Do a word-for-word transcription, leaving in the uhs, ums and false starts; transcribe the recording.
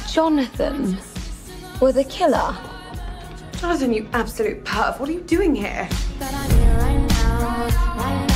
Jonathan were the killer. Jonathan, you absolute perv. What are you doing here? But I'm here right now, right